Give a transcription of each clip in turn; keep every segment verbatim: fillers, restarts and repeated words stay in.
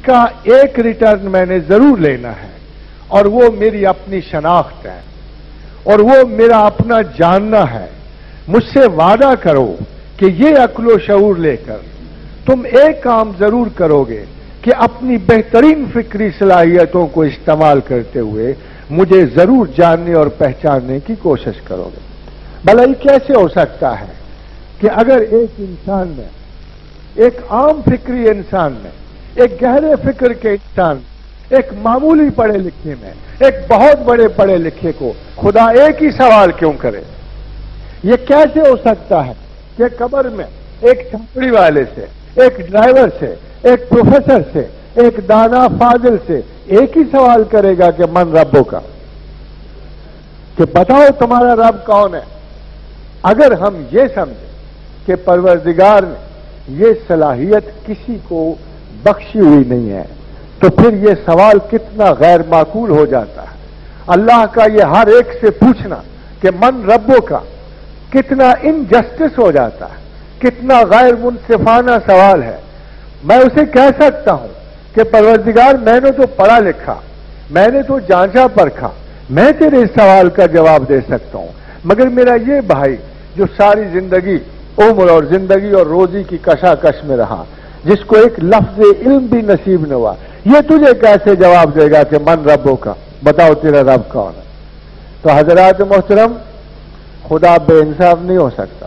इसका एक रिटर्न मैंने जरूर लेना है, और वो मेरी अपनी शनाख्त है, और वो मेरा अपना जानना है। मुझसे वादा करो कि ये अक्लो शऊर लेकर तुम एक काम जरूर करोगे कि अपनी बेहतरीन फिक्री सलाहियतों को इस्तेमाल करते हुए मुझे जरूर जानने और पहचानने की कोशिश करोगे। भला ये कैसे हो सकता है कि अगर एक इंसान में, एक आम फिक्री इंसान में, एक गहरे फिक्र के इंसान, एक मामूली पढ़े लिखे में, एक बहुत बड़े पढ़े लिखे को खुदा एक ही सवाल क्यों करे? ये कैसे हो सकता है कि कब्र में एक छपड़ी वाले से, एक ड्राइवर से, एक प्रोफेसर से, एक दाना फाजिल से एक ही सवाल करेगा कि मन रब्बो का, कि बताओ तुम्हारा रब कौन है? अगर हम ये समझें कि परवरदिगार ने ये सलाहियत किसी को बख्शी हुई नहीं है, तो फिर ये सवाल कितना गैर माकूल हो जाता है। अल्लाह का ये हर एक से पूछना कि मन रब्बो का कितना इनजस्टिस हो जाता है, कितना गैर मुनसिफाना सवाल है। मैं उसे कह सकता हूं कि परवरदिगार मैंने तो पढ़ा लिखा, मैंने तो जांचा परखा, मैं तेरे इस सवाल का जवाब दे सकता हूं, मगर मेरा ये भाई जो सारी जिंदगी उम्र और जिंदगी और रोजी की कशाकश में रहा, जिसको एक लफ्ज इल्म भी नसीब न हुआ, ये तुझे कैसे जवाब देगा कि मन रब्बों का, बताओ तेरा रब कौन है? तो हजरात मोहतरम, खुदा बेइंसाफ नहीं हो सकता।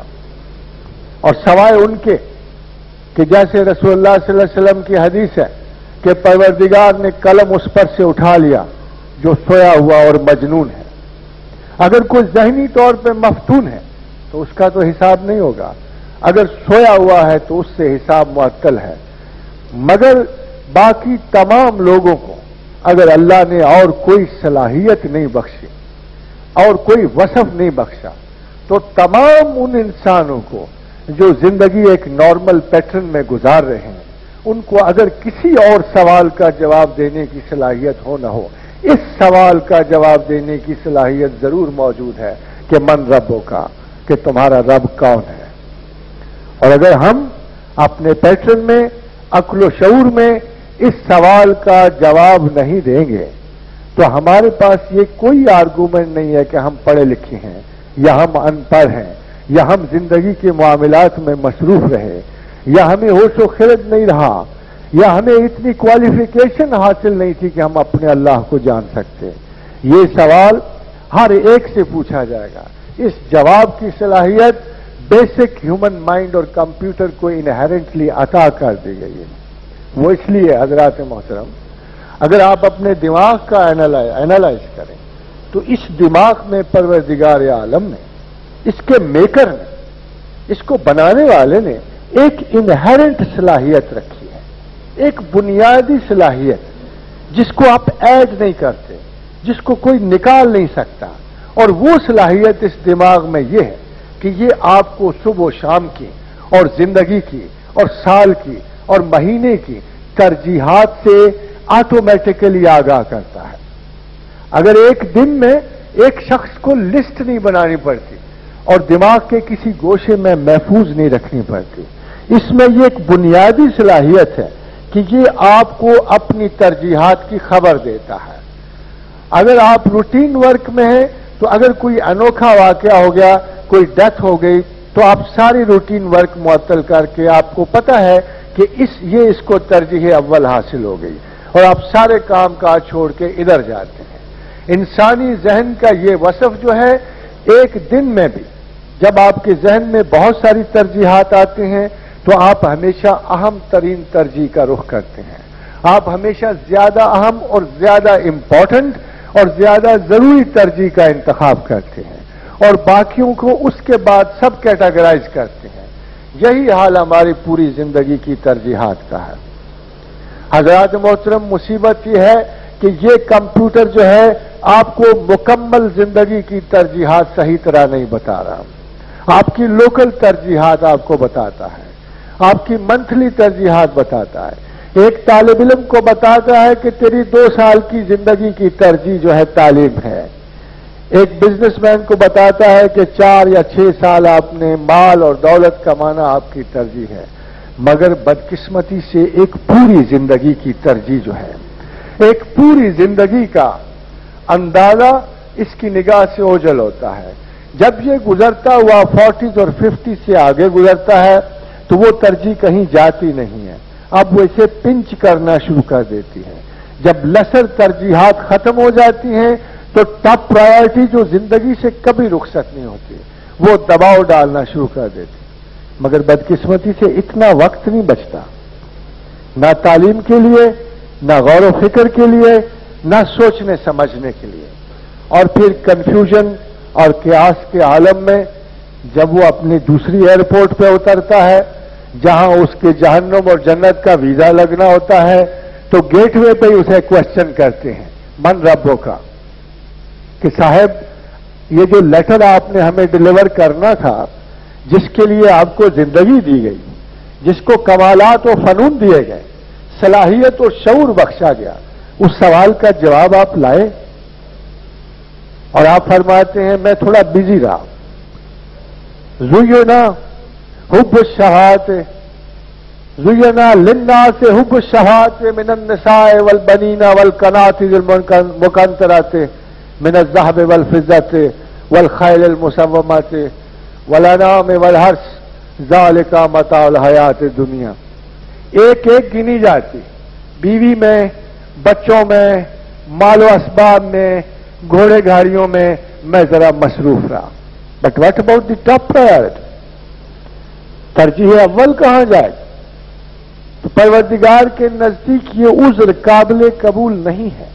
और सवाए उनके कि जैसे रसूलुल्लाह सल्लल्लाहु अलैहि वसल्लम की हदीस है कि परवरदिगार ने कलम उस पर से उठा लिया जो सोया हुआ और मजनून है। अगर कोई ज़हनी तौर पे मफ्तून है तो उसका तो हिसाब नहीं होगा, अगर सोया हुआ है तो उससे हिसाब मुअत्तल है। मगर बाकी तमाम लोगों को अगर अल्लाह ने और कोई सलाहियत नहीं बख्शी और कोई वसफ नहीं बख्शा, तो तमाम उन इंसानों को जो जिंदगी एक नॉर्मल पैटर्न में गुजार रहे हैं, उनको अगर किसी और सवाल का जवाब देने की सलाहियत हो न हो, इस सवाल का जवाब देने की सलाहियत जरूर मौजूद है कि मन रब्बों का, कि तुम्हारा रब कौन है। और अगर हम अपने पैटर्न में, अक्ल शऊर में इस सवाल का जवाब नहीं देंगे, तो हमारे पास ये कोई आर्गूमेंट नहीं है कि हम पढ़े लिखे हैं या हम अनपढ़ हैं या हम जिंदगी के मामलात में मसरूफ रहे या हमें होशो खिरद नहीं रहा या हमें इतनी क्वालिफिकेशन हासिल नहीं थी कि हम अपने अल्लाह को जान सकते। ये सवाल हर एक से पूछा जाएगा। इस जवाब की सलाहियत बेसिक ह्यूमन माइंड और कंप्यूटर को इनहेरेंटली अता कर दी गई है। वो इसलिए हजरात मोहतरम, अगर आप अपने दिमाग का एनालाइज करें तो इस दिमाग में परवरदिगार आलम ने, इसके मेकर ने, इसको बनाने वाले ने एक इनहेरेंट सलाहियत रखी है, एक बुनियादी सलाहियत जिसको आप ऐड नहीं करते, जिसको कोई निकाल नहीं सकता। और वो सलाहियत इस दिमाग में ये है कि ये आपको सुबह शाम की और जिंदगी की और साल की और महीने की तरजीहात से ऑटोमेटिकली आगाह करता है। अगर एक दिन में एक शख्स को लिस्ट नहीं बनानी पड़ती और दिमाग के किसी गोशे में महफूज नहीं रखनी पड़ती, इसमें ये एक बुनियादी सलाहियत है कि ये आपको अपनी तरजीहात की खबर देता है। अगर आप रूटीन वर्क में हैं तो अगर कोई अनोखा वाकया हो गया, कोई डेथ हो गई, तो आप सारी रूटीन वर्क मुअत्तल करके आपको पता है कि इस ये इसको तरजीह अव्वल हासिल हो गई और आप सारे काम काज छोड़ के इधर जाते हैं। इंसानी जहन का ये वसफ जो है, एक दिन में भी जब आपके जहन में बहुत सारी तरजीहात आते हैं तो आप हमेशा अहम तरीन तरजीह का रुख करते हैं। आप हमेशा ज्यादा अहम और ज्यादा इंपॉर्टेंट और ज्यादा जरूरी तरजीह का इंतखाब करते हैं और बाकियों को उसके बाद सब कैटेगराइज करते हैं। यही हाल हमारी पूरी जिंदगी की तरजीहात का है। हजरात मोहतरम, मुसीबत यह है कि ये कंप्यूटर जो है आपको मुकम्मल जिंदगी की तरजीहात सही तरह नहीं बता रहा। आपकी लोकल तरजीहात आपको बताता है, आपकी मंथली तरजीहात बताता है। एक तालिब इल्म को बताता है कि तेरी दो साल की जिंदगी की तरजीह जो है तालीम है। एक बिजनेसमैन को बताता है कि चार या छह साल आपने माल और दौलत कमाना आपकी तरजीह है। मगर बदकिस्मती से एक पूरी जिंदगी की तरजीह जो है, एक पूरी जिंदगी का अंदाजा इसकी निगाह से ओझल होता है। जब ये गुजरता हुआ फोर्टीज और फिफ्टी से आगे गुजरता है तो वो तरजीह कहीं जाती नहीं है, अब वो इसे पिंच करना शुरू कर देती है। जब लसर तरजीहात खत्म हो जाती हैं तो टॉप प्रायोरिटी जो जिंदगी से कभी रुखसत नहीं होती वो दबाव डालना शुरू कर देती। मगर बदकिस्मती से इतना वक्त नहीं बचता, ना तालीम के लिए, ना गौर व फिक्र के लिए, ना सोचने समझने के लिए। और फिर कंफ्यूजन और क्यास के आलम में जब वो अपनी दूसरी एयरपोर्ट पे उतरता है जहां उसके जहन्नुम और जन्नत का वीजा लगना होता है, तो गेटवे पे ही उसे क्वेश्चन करते हैं मन रब्बों का कि साहब ये जो लेटर आपने हमें डिलीवर करना था, जिसके लिए आपको जिंदगी दी गई, जिसको कमालात और फनून दिए गए, सलाहियत और शऊर बख्शा गया, उस सवाल का जवाब आप लाए। और आप फरमाते हैं मैं थोड़ा बिजी रहा। जुयना हुब्ब शहात जुयना लिन्ना से हुब्ब शहात मिनन निसाए वल बनीना वल कनातिल मुकंतरात मिन ज़हब वल फिज़्ज़त वल खैल मुसव्वमात वल अनाम वल हर्स ज़ालिका मताउल हयात दुनिया। एक एक गिनी जाती, बीवी में, बच्चों में, मालो असबाब में, घोड़े गाड़ियों में मैं जरा मसरूफ रहा। But what about the top priority? तरजीह अव्वल कहां जाए? तो परवरदिगार के नजदीक ये उज़्र काबिल कबूल नहीं है,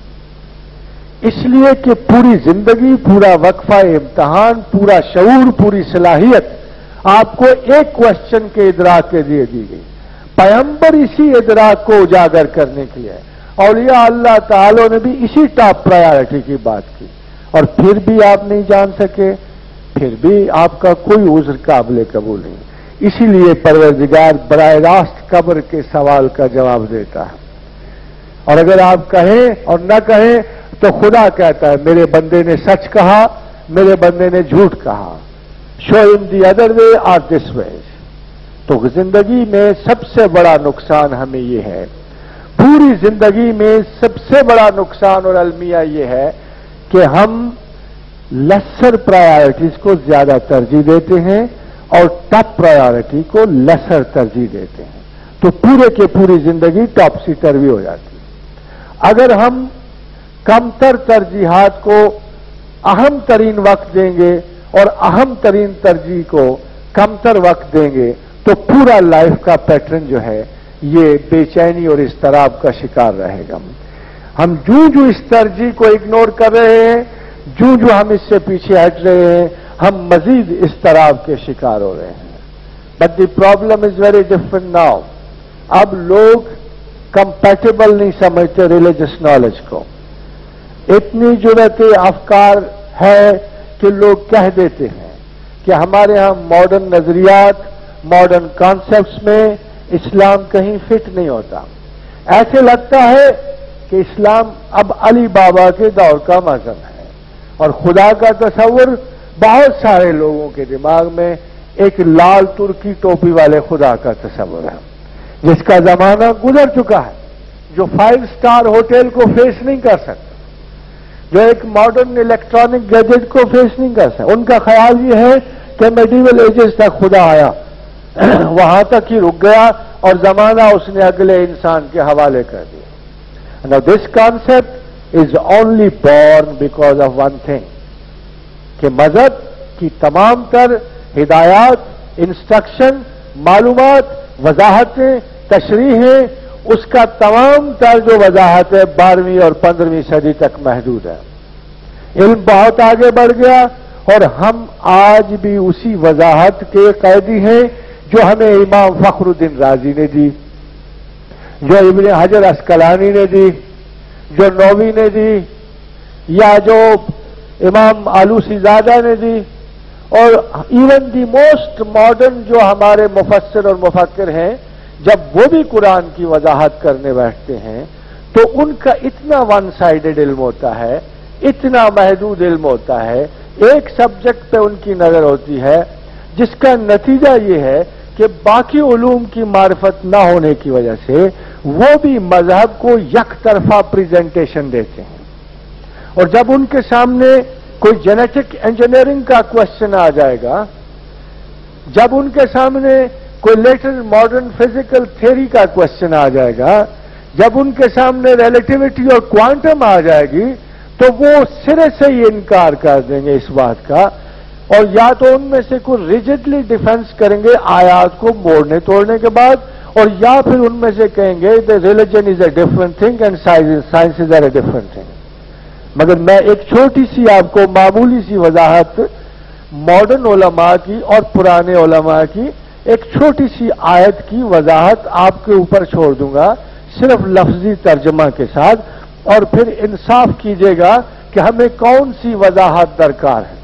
इसलिए कि पूरी जिंदगी, पूरा वक्फा इम्तिहान, पूरा शऊर, पूरी सलाहियत आपको एक क्वेश्चन के इदराक के लिए दी गई। पैगंबर इसी इदराक को उजागर करने के लिए, औलिया अल्लाह ताला ने भी इसी टॉप प्रायोरिटी की बात की, और फिर भी आप नहीं जान सके, फिर भी आपका कोई उज़्र काबिल कबूल नहीं। इसीलिए परवरदिगार बराह रास्त कब्र के सवाल का जवाब देता है। और अगर आप कहें और न कहें तो खुदा कहता है मेरे बंदे ने सच कहा, मेरे बंदे ने झूठ कहा। So in the other way or this way. तो जिंदगी में सबसे बड़ा नुकसान हमें ये है, पूरी जिंदगी में सबसे बड़ा नुकसान और अलमिया ये है कि हम लेसर प्रायोरिटीज को ज्यादा तरजीह देते हैं और टॉप प्रायोरिटी को लेसर तरजीह देते हैं, तो पूरे के पूरी जिंदगी टॉपसी टर्वी हो जाती है। अगर हम कमतर तरजीहात को अहम तरीन वक्त देंगे और अहम तरीन तरजीह को कमतर वक्त देंगे तो पूरा लाइफ का पैटर्न जो है ये बेचैनी और इस्तराब का शिकार रहेगा। हम जूं जूं इस तरजीह को इग्नोर कर रहे हैं, जूं जूं हम इससे पीछे हट रहे हैं, हम मजीद इस्तराब के शिकार हो रहे हैं। But the problem is very different now. अब लोग कंपैटिबल नहीं समझते रिलीजियस नॉलेज को। इतनी जुरत अफकार है कि लोग कह देते हैं कि हमारे यहां मॉडर्न नजरियात, मॉडर्न कॉन्सेप्ट्स में इस्लाम कहीं फिट नहीं होता। ऐसे लगता है कि इस्लाम अब अली बाबा के दौर का मजहब है, और खुदा का तस्वुर बहुत सारे लोगों के दिमाग में एक लाल तुर्की टोपी वाले खुदा का तस्वुर है, जिसका जमाना गुजर चुका है, जो फाइव स्टार होटल को फेस नहीं कर सकता, जो एक मॉडर्न इलेक्ट्रॉनिक गैजेट को फेस नहीं कर सकता। उनका ख्याल ये है कि मेडिवल एजेस तक खुदा आया, वहां तक ही रुक गया और जमाना उसने अगले इंसान के हवाले कर दिया। Now this concept is only born because of one thing, कि मजहब की तमाम तर हिदायत, इंस्ट्रक्शन, मालूमात, वजाहतें, तशरीहें, उसका तमाम तर जो वजाहत है बारहवीं और पंद्रहवीं सदी तक महदूद है। इल्म बहुत आगे बढ़ गया और हम आज भी उसी वजाहत के कैदी हैं जो हमें इमाम फखरुद्दीन राजी ने दी, जो इब्न हजर अस्कलानी ने दी, जो नौवी ने दी, या जो इमाम आलूसीजादा ने दी, और इवन दी मोस्ट मॉडर्न जो हमारे मुफस्सिर और मुफक्किर हैं, जब वो भी कुरान की वजाहत करने बैठते हैं तो उनका इतना वन साइडेड इल्म होता है, इतना महदूद इल्म होता है, एक सब्जेक्ट पे उनकी नजर होती है, जिसका नतीजा ये है کہ باقی علوم کی معرفت نہ ہونے کی وجہ سے وہ بھی مذہب کو یک طرفہ پریزنٹیشن دیتے ہیں، اور جب ان کے سامنے کوئی جینیٹک انجینئرنگ کا کوشچن آ جائے گا، جب ان کے سامنے کوئی لیٹر ماڈرن فزیکل تھیوری کا کوشچن آ جائے گا، جب ان کے سامنے ریلیٹیوٹی اور کوانٹم آ جائے گی، تو وہ سرے سے ہی انکار کر دیں گے اس بات کا، اور یا تو ان میں سے کوئی ریجڈلی ڈیفینس کریں گے آیات کو موڑنے توڑنے کے بعد، اور یا پھر ان میں سے کہیں گے کہ religion is a different thing and science is a different thing. مگر میں ایک چھوٹی سی آپ کو معمولی سی وضاحت ماڈرن علماء کی اور پرانے علماء کی ایک چھوٹی سی آیت کی وضاحت آپ کے اوپر چھوڑ دوں گا، صرف لفظی ترجمہ کے ساتھ، اور پھر انصاف کیجیے گا کہ ہمیں کون سی وضاحت درکار ہے۔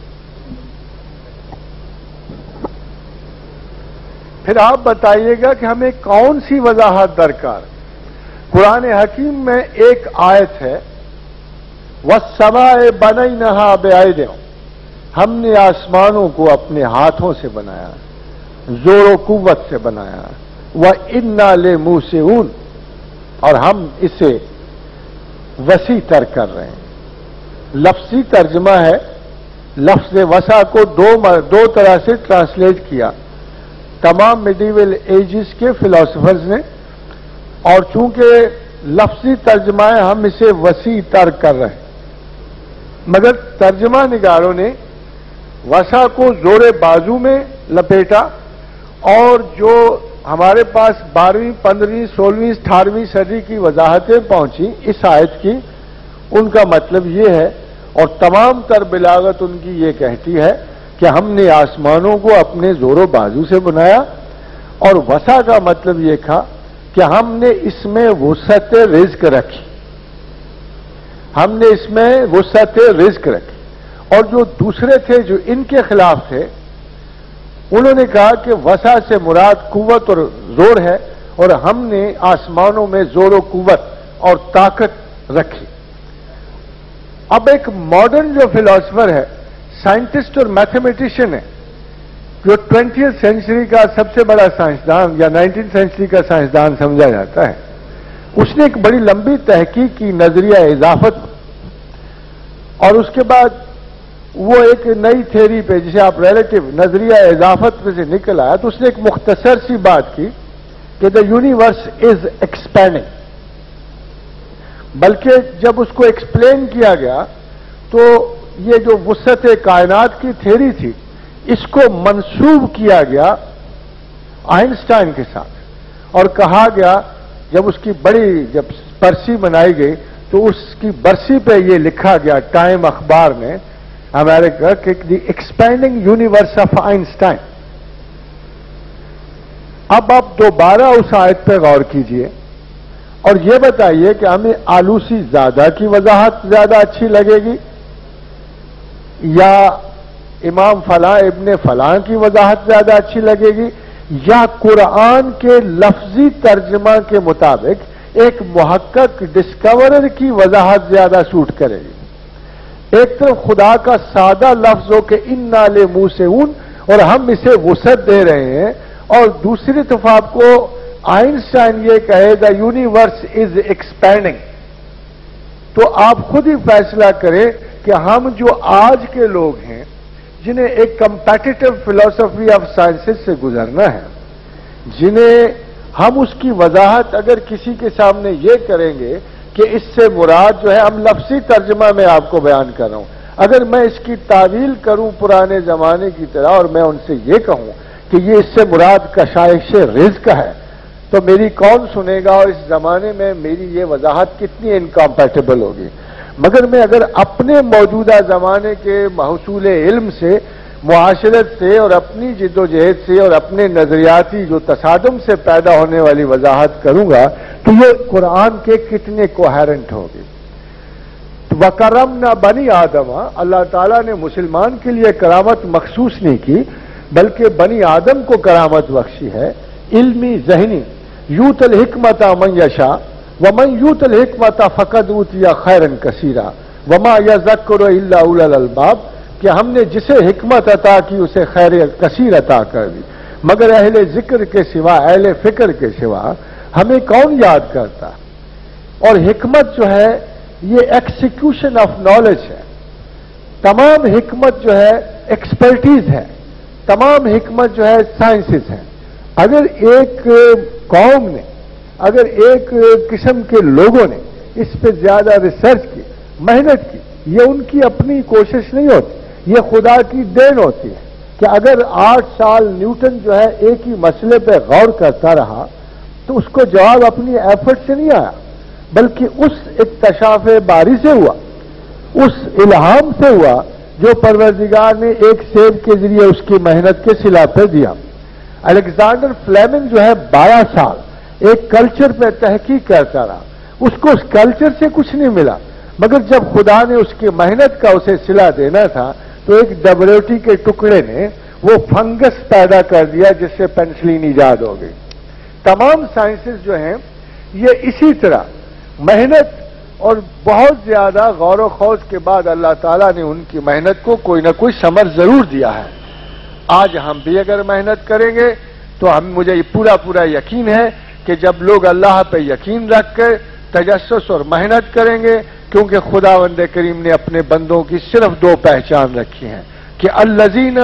پھر آپ بتائیے گا کہ ہمیں کون سی وضاحت درکار ہے۔ قرآن حکیم میں ایک آیت ہے، وَالسَّمَاءِ بَنَيْنَهَا بِأَيْدٍ، ہم نے آسمانوں کو اپنے ہاتھوں سے بنایا، زور و قوت سے بنایا، وَإِنَّا لَمُوسِعُونَ، اور ہم اسے وسیع تر کر رہے ہیں۔ لفظی ترجمہ ہے، لفظ وسع کو دو دو طرح سے ٹرانسلیٹ کیا تمام میڈیول ایجز کے فلاسفرز نے، اور چونکہ لفظی ترجمہ ہے ہم اسے وسیع تر کر رہے ہیں، مگر ترجمہ نگاروں نے وسع کو زور بازو میں لپیٹا، اور جو ہمارے پاس بارہویں پندرہویں سولہویں اٹھارہویں صدی کی وضاحتیں پہنچی اس آیت کی، ان کا مطلب یہ ہے، اور تمام تر بلاغت ان کی یہ کہتی ہے کہ ہم نے آسمانوں کو اپنے زور و بازو سے بنایا، اور وسع کا مطلب یہ تھا کہ ہم نے اس میں وسعت رزق رکھی، ہم نے اس میں وسعت رزق رکھی۔ اور جو دوسرے تھے جو ان کے خلاف تھے، انہوں نے کہا کہ وسع سے مراد قوت اور زور ہے، اور ہم نے آسمانوں میں زور و قوت اور طاقت رکھی۔ اب ایک ماڈرن جو فلاسفر ہے، سائنٹسٹ اور میتھمیٹیشین ہے، جو ٹوینٹیتھ سینچری کا سب سے بڑا سائنسدان یا نائنٹین سینچری کا سائنسدان سمجھا جاتا ہے، اس نے ایک بڑی لمبی تحقیق کی نظریہ اضافت، اور اس کے بعد وہ ایک نئی تھیوری پہ جسے آپ ریلیٹو نظریہ اضافت پہ سے نکل آیا، تو اس نے ایک مختصر سی بات کی کہ دا یونیورس از ایکسپینڈنگ، بلکہ جب اس کو ایکسپلین کیا گیا تو یہ جو وسعت کائنات کی تھیوری تھی اس کو منسوب کیا گیا آئنسٹائن کے ساتھ، اور کہا گیا جب اس کی بڑی جب برسی منائی گئی تو اس کی برسی پہ یہ لکھا گیا ٹائم اخبار میں امریکہ کہ the expanding universe of Einstein. اب آپ دوبارہ اس آیت پہ غور کیجئے اور یہ بتائیے کہ ہمیں آلوسی زادہ کی وضاحت زیادہ اچھی لگے گی یا امام فلاں ابن فلاں کی وضاحت زیادہ اچھی لگے گی، یا قرآن کے لفظی ترجمہ کے مطابق ایک محقق ڈسکورر کی وضاحت زیادہ سوٹ کرے گی۔ ایک طرف خدا کا سادہ لفظ ہو کہ انا لموسعون اور ہم اسے وسعت دے رہے ہیں، اور دوسری طرف آپ کو آئنسٹائن یہ کہے دا یونیورس از ایکسپینڈنگ، تو آپ خود ہی فیصلہ کریں کہ ہم جو آج کے لوگ ہیں جنہیں ایک کمپیٹیٹو فلسفی آف سائنسز سے گزرنا ہے، جنہیں ہم اس کی وضاحت اگر کسی کے سامنے یہ کریں گے کہ اس سے مراد جو ہے، ہم لفظی ترجمہ میں آپ کو بیان کر رہا ہوں، اگر میں اس کی تعویل کروں پرانے زمانے کی طرح اور میں ان سے یہ کہوں کہ یہ اس سے مراد کشائش رزق ہے، تو میری کون سنے گا، اور اس زمانے میں میری یہ وضاحت کتنی انکمپیٹیبل ہوگی۔ مگر میں اگر اپنے موجودہ زمانے کے محصول علم سے، معاشرت سے اور اپنی جد و جہد سے اور اپنے نظریاتی جو تصادم سے پیدا ہونے والی وضاحت کروں گا تو یہ قرآن کے کتنے کوہیرنٹ ہوگی۔ وَكَرَّمْنَا بَنِي آدَمَ، اللہ تعالیٰ نے مسلمان کے لیے کرامت مخصوص نہیں کی بلکہ بنی آدم کو کرامت بخشی ہے، علمی ذہنی۔ یوت الحکمت من یشاء ومن یوت الحکمت فقد اوتی خیرا کثیرا وما یذکر الا اولو الالباب، کہ ہم نے جسے حکمت عطا کی اسے خیر کثیر عطا کر دی۔ مگر اہل ذکر کے سوا، اہل فکر کے سوا ہمیں کون یاد کرتا؟ اور حکمت جو ہے یہ ایکسیکیوشن آف نالج ہے، تمام حکمت جو ہے ایکسپرٹیز ہے، تمام حکمت جو ہے سائنسز ہے۔ اگر ایک قوم نے، اگر ایک قسم کے لوگوں نے اس پہ زیادہ ریسرچ کی، محنت کی، یہ ان کی اپنی کوشش نہیں ہوتی، یہ خدا کی دین ہوتی ہے کہ اگر آٹھ سال نیوٹن جو ہے ایک ہی مسئلے پہ غور کرتا رہا تو اس کو جواب اپنی ایفرٹ سے نہیں آیا، بلکہ اس اکتشاف باری سے ہوا، اس الہام سے ہوا جو پروردگار نے ایک سیب کے ذریعے اس کی محنت کے صلہ پہ دیا۔ الیگزینڈر فلیمنگ جو ہے بارہ سال ایک کلچر پہ تحقیق کرتا رہا، اس کو اس کلچر سے کچھ نہیں ملا، مگر جب خدا نے اس کی محنت کا اسے صلہ دینا تھا تو ایک ڈبروٹی کے ٹکڑے نے وہ فنگس پیدا کر دیا جس سے پینسلین ایجاد ہو گئی۔ تمام سائنسز جو ہیں یہ اسی طرح محنت اور بہت زیادہ غور و خوض کے بعد اللہ تعالیٰ نے ان کی محنت کو کوئی نہ کوئی ثمر ضرور دیا ہے۔ آج ہم بھی اگر محنت کریں گے تو ہم مجھے یہ پورا پورا یقین ہے کہ جب لوگ اللہ پہ یقین رکھ کر تجسس اور محنت کریں گے، کیونکہ خداوند کریم نے اپنے بندوں کی صرف دو پہچان رکھی ہیں کہ الذین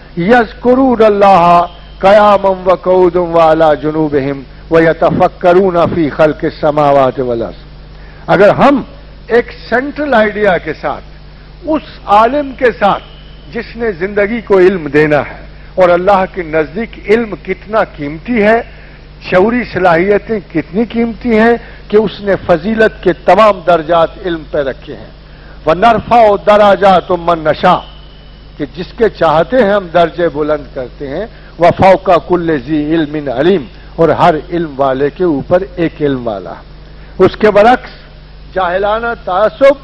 یذکرون اللہ قیاما وقعودا وعلی جنوبہم ویتفکرون فی خلق السماوات والارض۔ اگر ہم ایک سینٹرل آئیڈیا کے ساتھ، اس عالم کے ساتھ جس نے زندگی کو علم دینا ہے، اور اللہ کے نزدیک علم کتنا قیمتی ہے، شعوری صلاحیتیں کتنی قیمتی ہیں کہ اس نے فضیلت کے تمام درجات علم پہ رکھے ہیں۔ وَنَرْفَعُ دَرَجَاتٍ مَّن نَّشَاءُ، کہ جس کے چاہتے ہیں ہم درجے بلند کرتے ہیں۔ وَفَوْقَ كُلِّ ذِي عِلْمٍ عَلِيمٍ، اور ہر علم والے کے اوپر ایک علم والا۔ اس کے برعکس جاہلانہ تعصب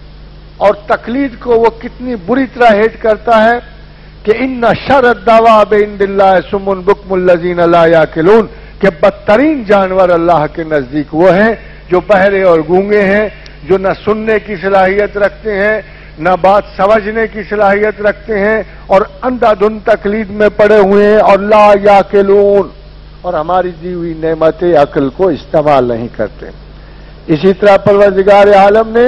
اور تقلید کو وہ کتنی بری طرح ہیٹ کرتا ہے کہ ان شر الدواب عند اللہ صم بکم الذین لا یعقلون، کہ بدترین جانور اللہ کے نزدیک وہ ہیں جو بہرے اور گونگے ہیں، جو نہ سننے کی صلاحیت رکھتے ہیں، نہ بات سمجھنے کی صلاحیت رکھتے ہیں، اور اندھا دھن تقلید میں پڑے ہوئے ہیں، اور لا یعقلون، اور ہماری دی ہوئی نعمت عقل کو استعمال نہیں کرتے۔ اسی طرح پروردگار عالم نے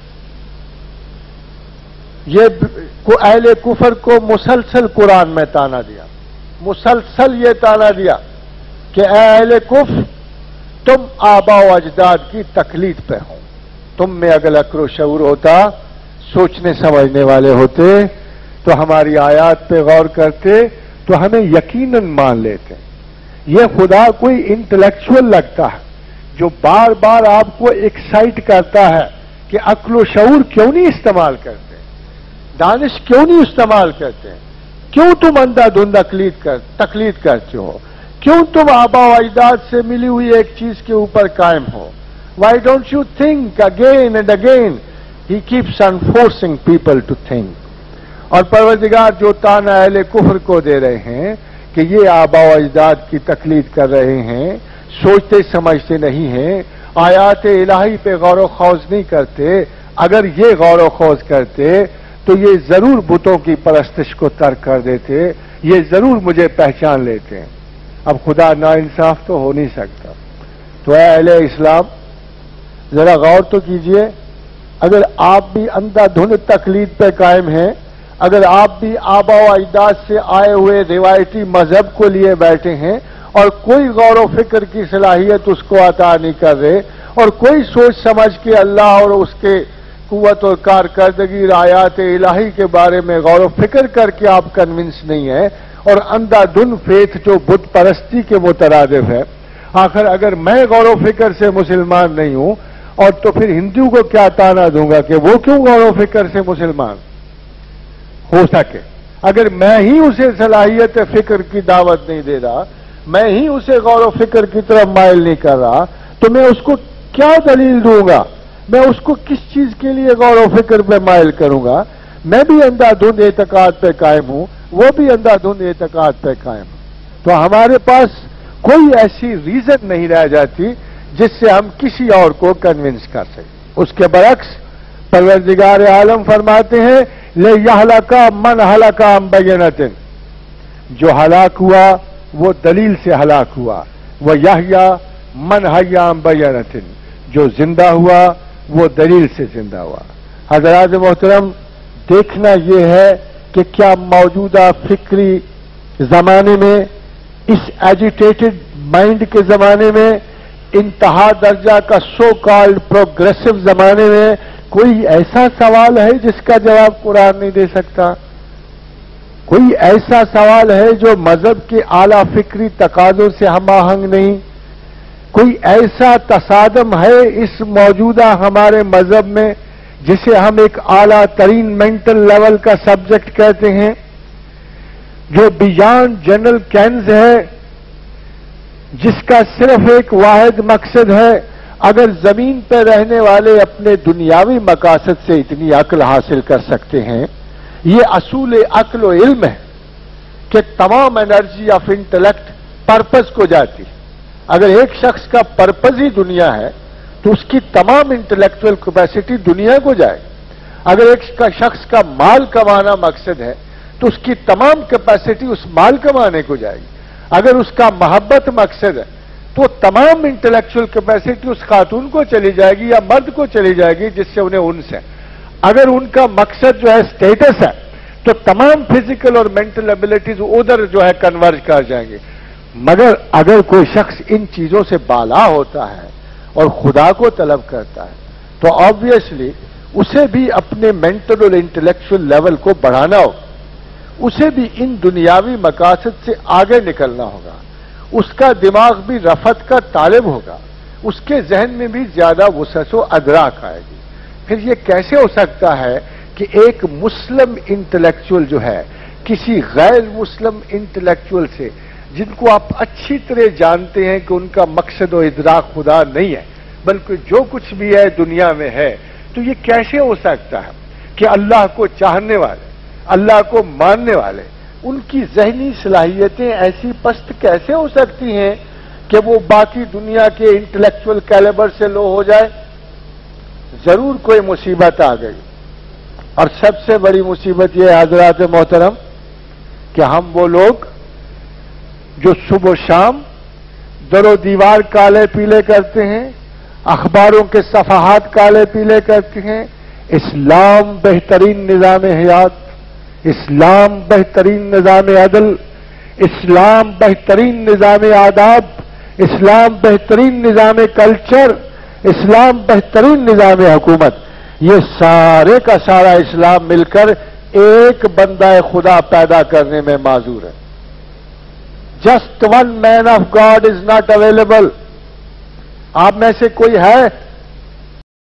یہ کو اہل کفر کو مسلسل قرآن میں تانا دیا، مسلسل یہ تانا دیا کہ اے اہل کفر، تم آبا و اجداد کی تقلید پہ ہو، تم میں اگر عقل و شعور ہوتا، سوچنے سمجھنے والے ہوتے تو ہماری آیات پہ غور کرتے تو ہمیں یقیناً مان لیتے۔ یہ خدا کوئی انٹلیکچوئل لگتا ہے جو بار بار آپ کو ایکسائٹ کرتا ہے کہ عقل و شعور کیوں نہیں استعمال کرتے، دانش کیوں نہیں استعمال کرتے، کیوں تم اندھا دھند تقلید کر تقلید کرتے ہو، کیوں تم آبا و اجداد سے ملی ہوئی ایک چیز کے اوپر قائم ہو۔ Why don't you think again and again? He keeps on forcing people to think. اور پروردگار جو تانا اہل کفر کو دے رہے ہیں کہ یہ آبا و اجداد کی تقلید کر رہے ہیں، سوچتے سمجھتے نہیں ہیں، آیات الہی پہ غور و خوض نہیں کرتے، اگر یہ غور و خوض کرتے تو یہ ضرور بتوں کی پرستش کو ترک کر دیتے، یہ ضرور مجھے پہچان لیتے۔ اب خدا ناانصاف تو ہو نہیں سکتا۔ تو اے اہل اسلام، ذرا غور تو کیجئے، اگر آپ بھی اندھا دھند تقلید پہ قائم ہیں، اگر آپ بھی آبا و اجداد سے آئے ہوئے روایتی مذہب کو لیے بیٹھے ہیں اور کوئی غور و فکر کی صلاحیت اس کو عطا نہیں کر رہے، اور کوئی سوچ سمجھ کے اللہ اور اس کے قوت اور کارکردگی آیات الہی کے بارے میں غور و فکر کر کے آپ کنونس نہیں ہیں، اور اندھا دھن فیتھ جو بت پرستی کے مترادف ہے، آخر اگر میں غور و فکر سے مسلمان نہیں ہوں اور تو پھر ہندو کو کیا تانا دوں گا کہ وہ کیوں غور و فکر سے مسلمان ہو سکے؟ اگر میں ہی اسے صلاحیت فکر کی دعوت نہیں دے رہا، میں ہی اسے غور و فکر کی طرف مائل نہیں کر رہا، تو میں اس کو کیا دلیل دوں گا؟ میں اس کو کس چیز کے لیے غور و فکر پہ مائل کروں گا؟ میں بھی اندھا دھند اعتقاد پہ قائم ہوں، وہ بھی اندھا دھند اعتقاد پہ قائم ہوں، تو ہمارے پاس کوئی ایسی ریزن نہیں رہ جاتی جس سے ہم کسی اور کو کنونس کر سکیں۔ اس کے برعکس پروردگار عالم فرماتے ہیں لِيَهْلَكَ مَنْ هَلَكَ عَنْ بَيِّنَةٍ، جو ہلاک ہوا وہ دلیل سے ہلاک ہوا. وہ یحییٰ من حییٰ عن بینۃ، جو زندہ ہوا وہ دلیل سے زندہ ہوا. حضرات محترم، دیکھنا یہ ہے کہ کیا موجودہ فکری زمانے میں، اس ایجیٹیٹڈ مائنڈ کے زمانے میں، انتہا درجہ کا سو کالڈ پروگریسو زمانے میں کوئی ایسا سوال ہے جس کا جواب قرآن نہیں دے سکتا؟ کوئی ایسا سوال ہے جو مذہب کے اعلیٰ فکری تقاضوں سے ہم آہنگ نہیں؟ کوئی ایسا تصادم ہے اس موجودہ ہمارے مذہب میں جسے ہم ایک اعلیٰ ترین مینٹل لیول کا سبجیکٹ کہتے ہیں، جو بیانڈ جنرل کینز ہے، جس کا صرف ایک واحد مقصد ہے، اگر زمین پہ رہنے والے اپنے دنیاوی مقاصد سے اتنی عقل حاصل کر سکتے ہیں، یہ اصول عقل و علم ہے کہ تمام انرجی آف انٹلیکٹ پرپز کو جاتی. اگر ایک شخص کا پرپز ہی دنیا ہے تو اس کی تمام انٹلیکچوئل کیپیسٹی دنیا کو جائے. اگر ایک شخص کا مال کمانا مقصد ہے تو اس کی تمام کیپیسٹی اس مال کمانے کو جائے گی. اگر اس کا محبت مقصد ہے تو تمام انٹلیکچوئل کیپیسٹی اس خاتون کو چلی جائے گی یا مرد کو چلی جائے گی جس سے انہیں انس ہے. اگر ان کا مقصد جو ہے اسٹیٹس ہے تو تمام فزیکل اور مینٹل ایبلٹیز ادھر جو ہے کنورج کر جائیں گے. مگر اگر کوئی شخص ان چیزوں سے بالا ہوتا ہے اور خدا کو طلب کرتا ہے تو آبویسلی اسے بھی اپنے مینٹل اور انٹلیکچوئل لیول کو بڑھانا ہوگا. اسے بھی ان دنیاوی مقاصد سے آگے نکلنا ہوگا. اس کا دماغ بھی رفعت کا طالب ہوگا. اس کے ذہن میں بھی زیادہ وسعت و ادراک آئے گی. پھر یہ کیسے ہو سکتا ہے کہ ایک مسلم انٹلیکچوئل جو ہے کسی غیر مسلم انٹلیکچوئل سے، جن کو آپ اچھی طرح جانتے ہیں کہ ان کا مقصد و ادراک خدا نہیں ہے بلکہ جو کچھ بھی ہے دنیا میں ہے، تو یہ کیسے ہو سکتا ہے کہ اللہ کو چاہنے والے، اللہ کو ماننے والے، ان کی ذہنی صلاحیتیں ایسی پست کیسے ہو سکتی ہیں کہ وہ باقی دنیا کے انٹلیکچوئل کیلیبر سے لو ہو جائے؟ ضرور کوئی مصیبت آ گئی. اور سب سے بڑی مصیبت یہ ہے حضرات محترم کہ ہم وہ لوگ جو صبح و شام در و دیوار کالے پیلے کرتے ہیں، اخباروں کے صفحات کالے پیلے کرتے ہیں، اسلام بہترین نظام حیات، اسلام بہترین نظام عدل، اسلام بہترین نظام آداب، اسلام بہترین نظام کلچر، اسلام بہترین نظام حکومت، یہ سارے کا سارا اسلام مل کر ایک بندہ خدا پیدا کرنے میں معذور ہے. Just one man of God is not available. آپ میں سے کوئی ہے